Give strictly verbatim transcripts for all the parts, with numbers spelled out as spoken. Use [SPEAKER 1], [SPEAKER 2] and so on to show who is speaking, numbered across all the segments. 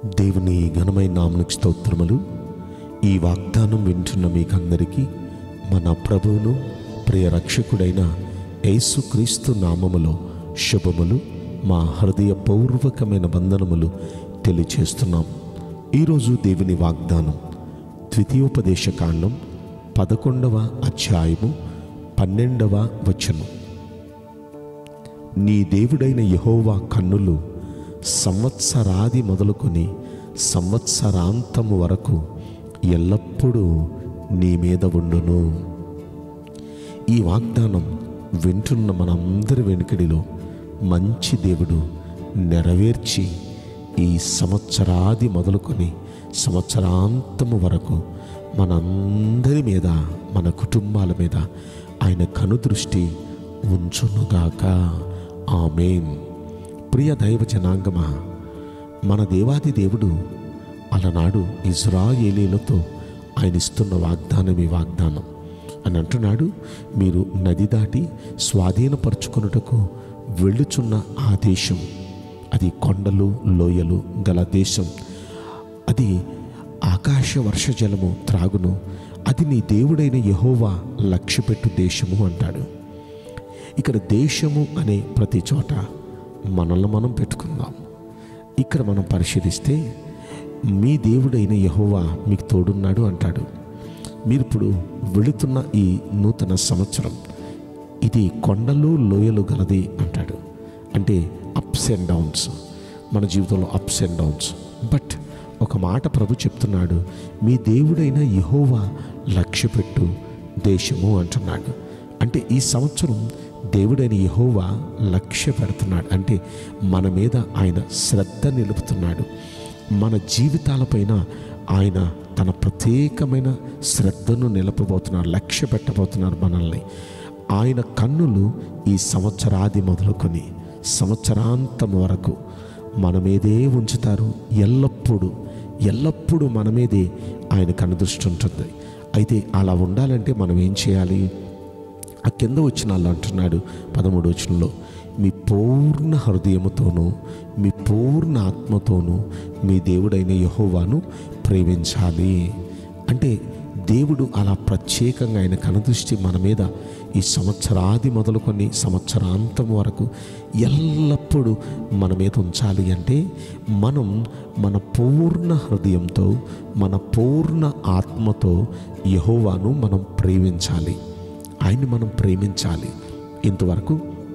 [SPEAKER 1] దేవుని ఘనమైన నామమునకు స్తోత్రములు. ఈ వాగ్దానం వింటున్న మీకందరికీ మన ప్రభువును ప్రియ రక్షకుడైన యేసుక్రీస్తు నామములో శుభములు, మా హృదయపూర్వకమైన వందనములు తెలియచేస్తున్నాం. ఈరోజు దేవుని వాగ్దానం ద్వితీయోపదేశ కాండం పదకొండవ అధ్యాయము పన్నెండవ వచనం. నీ దేవుడైన యెహోవా కన్నులు సంవత్సరాది మొదలుకొని సంవత్సరాంతము వరకు ఎల్లప్పుడూ నీ మీద ఉండును. ఈ వాగ్దానం వింటున్న మనందరి వెనుకడిలో మంచి దేవుడు నెరవేర్చి ఈ సంవత్సరాది మొదలుకొని సంవత్సరాంతము వరకు మనందరి మీద, మన కుటుంబాల మీద ఆయన కనుదృష్టి ఉంచునుగాక. ఆమేన్. ప్రియ దైవ జనాంగమా, మన దేవాది దేవుడు అలనాడు ఇజ్రాయేలీలతో ఆయన ఇస్తున్న వాగ్దానం ఈ వాగ్దానం అని అంటున్నాడు. మీరు నది దాటి స్వాధీనపరుచుకొనుటకు వెళ్ళుచున్న ఆ దేశం, అది కొండలు లోయలు గల దేశం, అది ఆకాశ వర్షజలము త్రాగును, అది నీ దేవుడైన యెహోవా లక్ష్యపెట్టు దేశము అంటాడు. ఇక్కడ దేశము అనే ప్రతి చోట మనల్ని మనం పెట్టుకుందాం. ఇక్కడ మనం పరిశీలిస్తే మీ దేవుడైన యెహోవా మీకు తోడున్నాడు అంటాడు. మీరు ఇప్పుడు వెళుతున్న ఈ నూతన సంవత్సరం ఇది కొండలు లోయలు గలది అంటాడు. అంటే అప్స్ అండ్ డౌన్స్, మన జీవితంలో అప్స్ అండ్ డౌన్స్. బట్ ఒక మాట ప్రభు చెప్తున్నాడు, మీ దేవుడైన యెహోవా లక్ష్యపెట్టు దేశము అంటున్నాడు. అంటే ఈ సంవత్సరం దేవుడైన యెహోవా లక్ష్య పెడుతున్నాడు. అంటే మన మీద ఆయన శ్రద్ధ నిలుపుతున్నాడు. మన జీవితాలపైన ఆయన తన ప్రత్యేకమైన శ్రద్ధను నిలపబోతున్నారు, లక్ష్య పెట్టబోతున్నారు మనల్ని. ఆయన కన్నులు ఈ సంవత్సరాది మొదలుకొని సంవత్సరాంతం వరకు మన మీదే ఉంచుతారు. ఎల్లప్పుడూ ఎల్లప్పుడూ మన మీదే ఆయన కనుదృష్టి ఉంటుంది. అయితే అలా ఉండాలంటే మనం ఏం చేయాలి? ఆ కింద వచనాల్లో అంటున్నాడు, పదమూడు వచనంలో, మీ పూర్ణ హృదయముతోనూ మీ పూర్ణ ఆత్మతోనూ మీ దేవుడైన యెహోవాను ప్రేమించాలి. అంటే దేవుడు అలా ప్రత్యేకంగా ఆయన కనుదృష్టి మన మీద ఈ సంవత్సరాది మొదలుకొని సంవత్సరాంతం వరకు ఎల్లప్పుడూ మన మీద ఉంచాలి. అంటే మనం మన పూర్ణ హృదయంతో మన పూర్ణ ఆత్మతో యెహోవాను మనం ప్రేమించాలి, ఆయన్ని మనం ప్రేమించాలి. ఇంతవరకు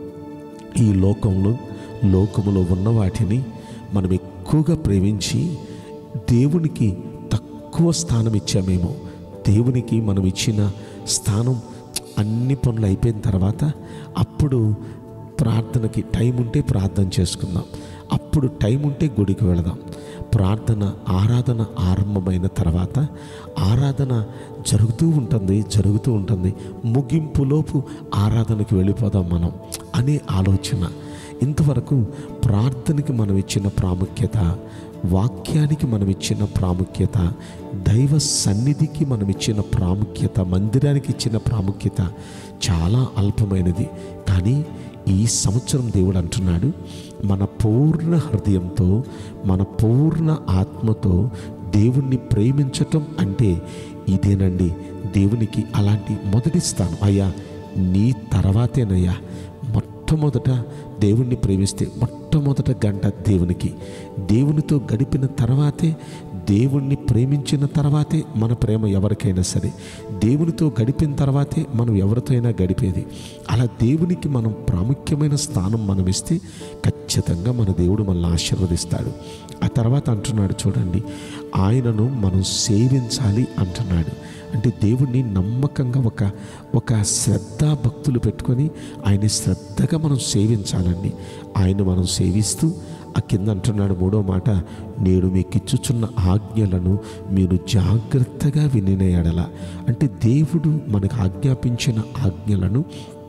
[SPEAKER 1] ఈ లోకంలో లోకములో ఉన్న వాటిని మనం ఎక్కువగా ప్రేమించి దేవునికి తక్కువ స్థానం ఇచ్చామేమో. దేవునికి మనం ఇచ్చిన స్థానం అన్ని పనులు అయిపోయిన తర్వాత అప్పుడు ప్రార్థనకి టైం ఉంటే ప్రార్థన చేసుకుందాం, అప్పుడు టైం ఉంటే గుడికి వెళదాం. ప్రార్థన ఆరాధన ఆరంభమైన తర్వాత ఆరాధన జరుగుతూ ఉంటుంది జరుగుతూ ఉంటుంది ముగింపులోపు ఆరాధనకి వెళ్ళిపోదాం మనం అనే ఆలోచన. ఇంతవరకు ప్రార్థనకి మనం ఇచ్చిన ప్రాముఖ్యత, వాక్యానికి మనం ఇచ్చిన ప్రాముఖ్యత, దైవ సన్నిధికి మనం ఇచ్చిన ప్రాముఖ్యత, మందిరానికి ఇచ్చిన ప్రాముఖ్యత చాలా అల్పమైనది. కానీ ఈ సంవత్సరం దేవుడు అంటున్నాడు, మన పూర్ణ హృదయంతో మన పూర్ణ ఆత్మతో దేవుణ్ణి ప్రేమించటం అంటే ఇదేనండి. దేవునికి అలాంటి మొదటి స్థానం. అయ్యా నీ తర్వాతేనయ్యా, మొట్టమొదట దేవుణ్ణి ప్రేమిస్తే మొట్టమొదట గంట దేవునికి, దేవునితో గడిపిన తర్వాతే, దేవుణ్ణి ప్రేమించిన తర్వాతే మన ప్రేమ ఎవరికైనా సరే, దేవునితో గడిపిన తర్వాతే మనం ఎవరితో అయినా గడిపేది. అలా దేవునికి మనం ప్రాముఖ్యమైన స్థానం మనం ఇస్తే ఖచ్చితంగా మన దేవుడు మనల్ని ఆశీర్వదిస్తాడు. ఆ తర్వాత అంటున్నాడు చూడండి, ఆయనను మనం సేవించాలి అంటున్నాడు. అంటే దేవుణ్ణి నమ్మకంగా ఒక ఒక శ్రద్ధా భక్తులు పెట్టుకొని ఆయన శ్రద్ధగా మనం సేవించాలండి. ఆయన మనం సేవిస్తూ ఆ కింద అంటున్నాడు మూడో మాట, నేడు మీకు ఇచ్చుచున్న ఆజ్ఞలను మీరు జాగ్రత్తగా వినిన ఎడల. అంటే దేవుడు మనకు ఆజ్ఞాపించిన ఆజ్ఞలను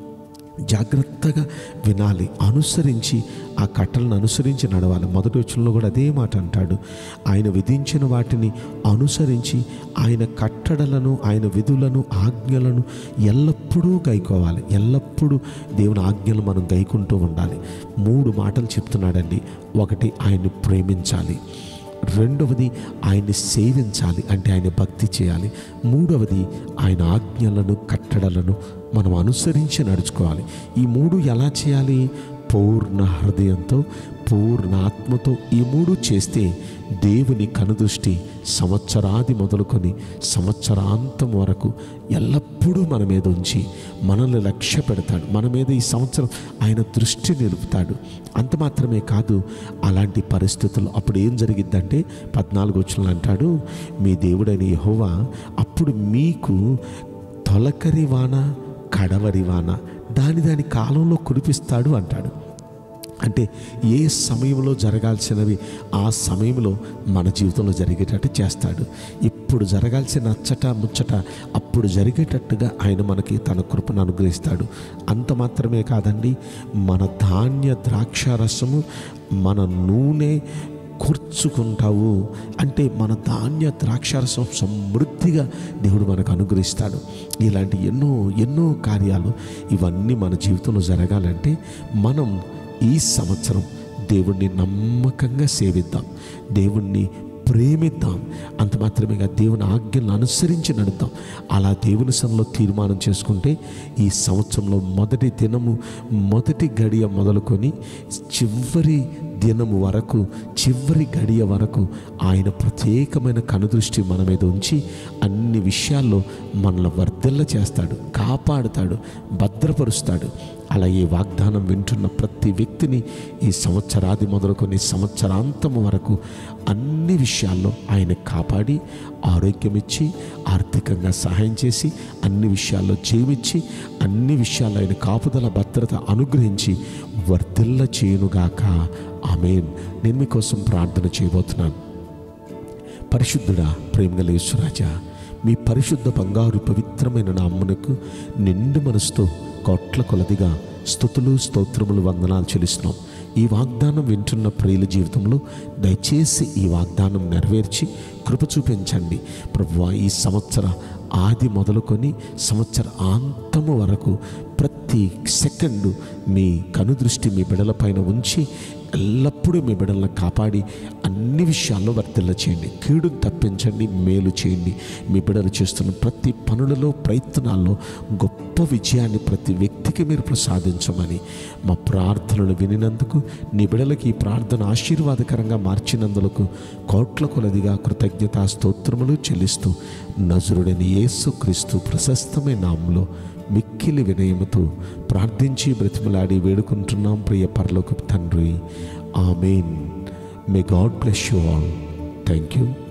[SPEAKER 1] జాగ్రత్తగా వినాలి, అనుసరించి ఆ కట్టలను అనుసరించి నడవాలి. మొదటి వచనంలో కూడా అదే మాట అంటాడు, ఆయన విధించిన వాటిని అనుసరించి ఆయన కట్టడలను ఆయన విధులను ఆజ్ఞలను ఎల్లప్పుడూ గైకోవాలి. ఎల్లప్పుడూ దేవుని ఆజ్ఞలు మనం గైకుంటూ ఉండాలి. మూడు మాటలు చెప్తున్నాడండి. ఒకటి, ఆయన్ని ప్రేమించాలి. రెండవది ఆయన్ని సేవించాలి, అంటే ఆయన భక్తి చేయాలి. మూడవది ఆయన ఆజ్ఞలను కట్టడలను మనం అనుసరించి నడుచుకోవాలి. ఈ మూడు ఎలా చేయాలి? పూర్ణ హృదయంతో, పూర్ణ ఆత్మతో. ఈ మూడు చేస్తే దేవుని కనుదృష్టి సంవత్సరాది మొదలుకొని సంవత్సరాంతం వరకు ఎల్లప్పుడూ మన మీద ఉంచి మనల్ని లక్ష్య పెడతాడు. మన మీద ఈ సంవత్సరం ఆయన దృష్టి నిలుపుతాడు. అంత మాత్రమే కాదు, అలాంటి పరిస్థితులు అప్పుడు ఏం జరిగిద్దంటే పద్నాలుగు వచనంలో అంటాడు, మీ దేవుడైన యెహోవా అప్పుడు మీకు తొలకరి వాన కడవరి వాన దాని దాని కాలంలో కురిపిస్తాడు అంటాడు. అంటే ఏ సమయంలో జరగాల్సినవి ఆ సమయంలో మన జీవితంలో జరిగేటట్టు చేస్తాడు. ఇప్పుడు జరగాల్సిన అచ్చట ముచ్చట అప్పుడు జరిగేటట్టుగా ఆయన మనకి తన కృపను అనుగ్రహిస్తాడు. అంత మాత్రమే కాదండి, మన ధాన్య ద్రాక్ష రసము, మన నూనె కూర్చుకుంటావు అంటే మన ధాన్య ద్రాక్షారసం సమృద్ధిగా దేవుడు మనకు అనుగ్రహిస్తాడు. ఇలాంటి ఎన్నో ఎన్నో కార్యాలు ఇవన్నీ మన జీవితంలో జరగాలంటే మనం ఈ సంవత్సరం దేవుణ్ణి నమ్మకంగా సేవిద్దాం, దేవుణ్ణి ప్రేమిద్దాం. అంత మాత్రమే కాదు, దేవుని ఆజ్ఞలను అనుసరించి నడుద్దాం. అలా దేవుని సన్నిధిలో తీర్మానం చేసుకుంటే ఈ సంవత్సరంలో మొదటి దినము మొదటి గడియ మొదలుకొని చివరి దినము వరకు, చివరి గడియ వరకు ఆయన ప్రత్యేకమైన కనుదృష్టి మన మీద ఉంచి అన్ని విషయాల్లో మనల్ని వర్ధిల్ల చేస్తాడు, కాపాడుతాడు, భద్రపరుస్తాడు. అలా ఈ వాగ్దానం వింటున్న ప్రతి వ్యక్తిని ఈ సంవత్సరాది మొదలుకొని సంవత్సరాంతము వరకు అన్ని విషయాల్లో ఆయన కాపాడి ఆరోగ్యం ఇచ్చి ఆర్థికంగా సహాయం చేసి అన్ని విషయాల్లో జీవించి అన్ని విషయాల్లో ఆయన కాపుదల భద్రత అనుగ్రహించి వర్ధిల్ల చేయునుగాక. ఆమేన్. నేను మీకోసం ప్రార్థన చేయబోతున్నాను. పరిశుద్ధుడా, ప్రేమగల యేసురాజా, మీ పరిశుద్ధ బంగారు పవిత్రమైన నామమునకు నిండు మనసుతో కోట్ల కొలదిగా స్తుతులు స్తోత్రములు వందనాలు చెల్లిస్తున్నాం. ఈ వాగ్దానం వింటున్న ప్రియుల జీవితంలో దయచేసి ఈ వాగ్దానం నెరవేర్చి కృప చూపించండి ప్రభువా. ఈ సంవత్సర ఆది మొదలుకొని సంవత్సర అంతము వరకు ప్రతి సెకండు మీ కనుదృష్టి మీ బిడల పైన ఉంచి ఎల్లప్పుడూ మీ బిడలను కాపాడి అన్ని విషయాల్లో వర్తిల్ల చేయండి, కీడును తప్పించండి, మేలు చేయండి. మీ బిడలు చేస్తున్న ప్రతి పనులలో ప్రయత్నాల్లో గొప్ప విజయాన్ని ప్రతి వ్యక్తికి మీరు ప్రసాదించమని మా ప్రార్థనలు వినినందుకు, నీ బిడలకి ఈ ప్రార్థన ఆశీర్వాదకరంగా మార్చినందులకు కోట్ల కొలదిగా కృతజ్ఞతా స్తోత్రములు చెల్లిస్తూ నజరుడైన యేసుక్రీస్తు ప్రశస్తమైన నామములో మిక్కిలి వినయముతో ప్రార్థించి బ్రతిమలాడి వేడుకుంటున్నాం ప్రియ పరలోకపు తండ్రి. Amen. May God bless you all. Thank you.